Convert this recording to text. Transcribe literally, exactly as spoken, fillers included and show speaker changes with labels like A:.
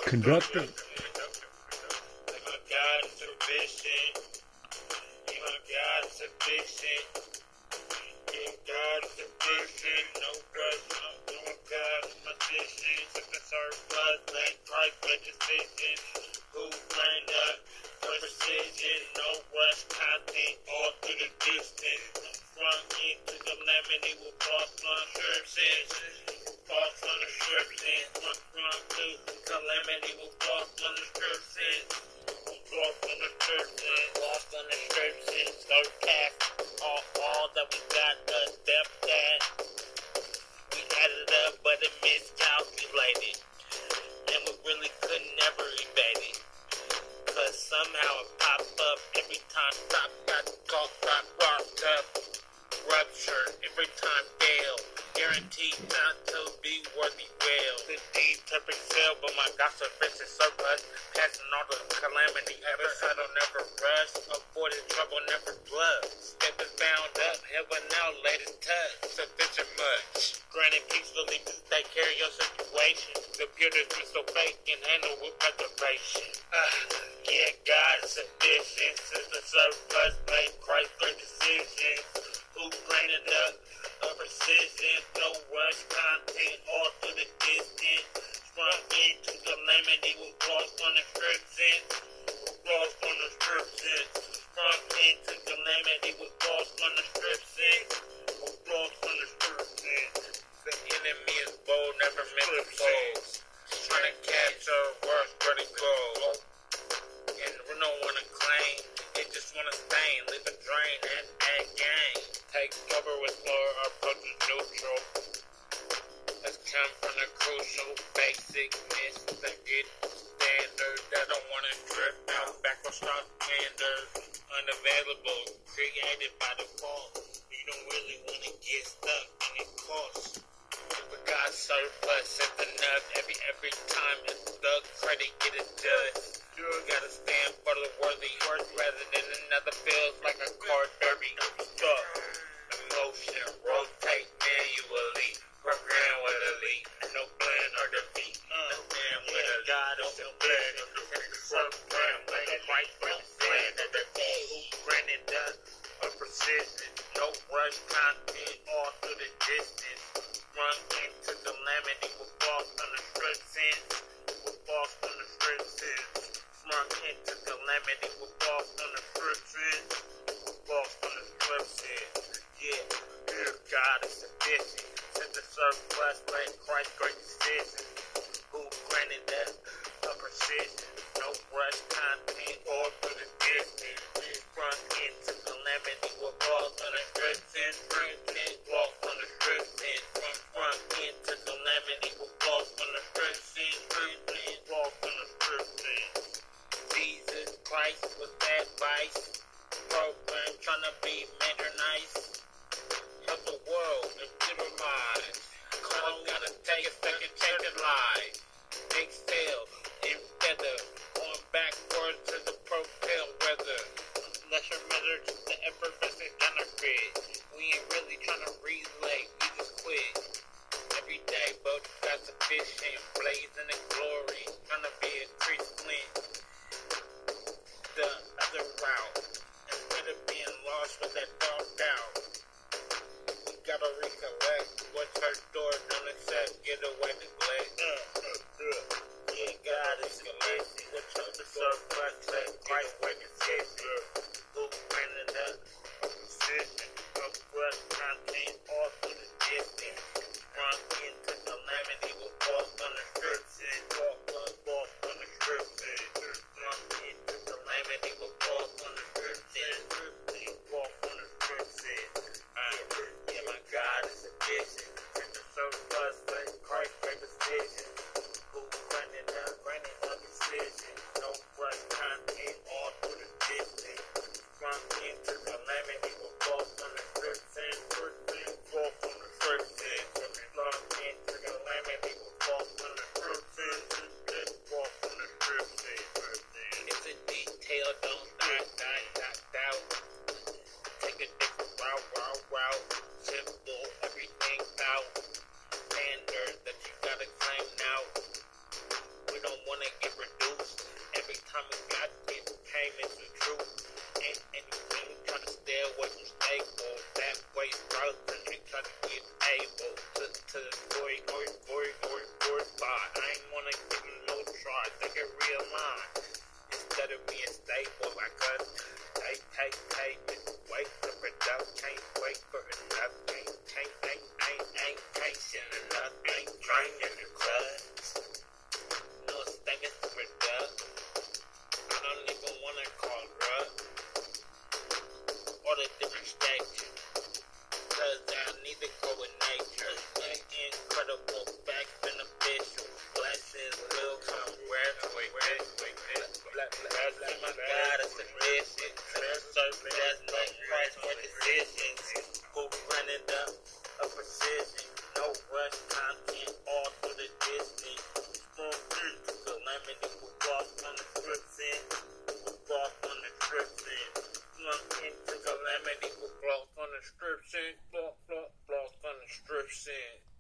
A: Conductor.
B: My God is sufficient. My God is sufficient. Yeah, God is sufficient. No rush. No God is my vision. Took the surplus. Let Christ make decisions. Who ran up for precision? No rush. Content all through the distance. From into the calamity will cross on scriptures. Cross on the scriptures. From from to calamity will cross on the scriptures. Cross on the scriptures. Cross on the scriptures. Surpass all, all that we got. The depth that we added up, but it miscalculated. And we really could never evade it. Cause somehow it popped up every time stop got caught, got rocked up. Rupture every time fail. Guaranteed not to be worthy well. The deep perfect sell, but my gossip is surplus. Passing all the calamity. Ever settle, never rush. Avoided trouble, never bluff. Stepping bound up, heaven now, latest touch. Sufficient much. Granted peacefully to take care of your situation. The computers be so fake and handle with preservation. Uh, yeah, God is sufficient. Since the surplus made Christ great decisions. Who granted up a precision, no rush content, all through the distance. From into calamity will cross on the scriptures. Cross on the scriptures. From into calamity will cross on the scriptures. Cross on the scriptures. The enemy is bold, never meant to fold. Trying to capture worth pretty gold. And we don't want to claim, they just want to stain, leave a drain and add game. Take cover with floor, approach is neutral. Let's come from the crucial basic miss the get standard. That don't want to drift out backward start standard. Unavailable, created by default. You don't really want to get stuck in it costs. We got surplus, it's enough. Every every time it's the credit get it just. You gotta stand for the worthy worth rather than another feels like a card derby. Stuck. Emotion, rotate manually. Program with elite. No plan or defeat. No man with a God of the blood. Program like a white will stand at the day. Who granted us a precision. No rush content all through the distance. Run into calamity with false on the scriptures. With false on the scriptures. Run into calamity with false on the scriptures. With false on the scriptures. Yeah, dear God is sufficient. Since the surplus made Christ great decision. Who granted us a precision. No rush content all through the distance. Run into calamity with false on the scriptures. False on the scriptures. Run into calamity with false on the scriptures. False on the scriptures. Jesus Christ was that vice. Program trying to be mentor nice. Help the world legitimize. Call gotta take a second, check the lies. Excel and feather. Going backward to the propel weather. Lesser measure to the effervescent counterfeit. We ain't really trying to relay, we just quit. Every day, but got sufficient. Blazing in glory. Trying to be a Chris Flint. The other route. Instead of being lost with that dark doubt. We gotta recollect what's her door don't accept. Get away neglect. Uh, uh, uh. Yeah, God is sufficient. What's up the surplus? Let Christ wake his sister. Who granted us a precision. No rush content all through the distance. Run into calamity with false on the scriptures. False, false on the scriptures. Run into calamity with false on the scriptures. False on the scriptures. Yeah, my God is sufficient. Since the surplus let Christ great decision. Who granted us, granted us decision. No rush content all through the distance. Run into calamity with false on the scriptures. False on the scriptures. Run into calamity. bring in the crowd. No statement to reduct. I don't even wanna call rug. All the different stages. Cause I need to go with nature. Like incredible, back beneficial. Blessings will come where wait, wait, wait, wait. Bless my God is sufficient. Serve there's no price for decisions. Who running up a precision. No rush content all through the distance. Strong feet. Calamity will walk on the strips in. Will walk on the strips in. Slunk into calamity will walk on the strips in. Block, block, block on the strips in.